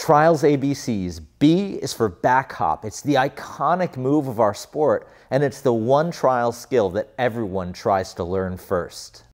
Trials ABCs. B is for back hop. It's the iconic move of our sport, and it's the one trial skill that everyone tries to learn first.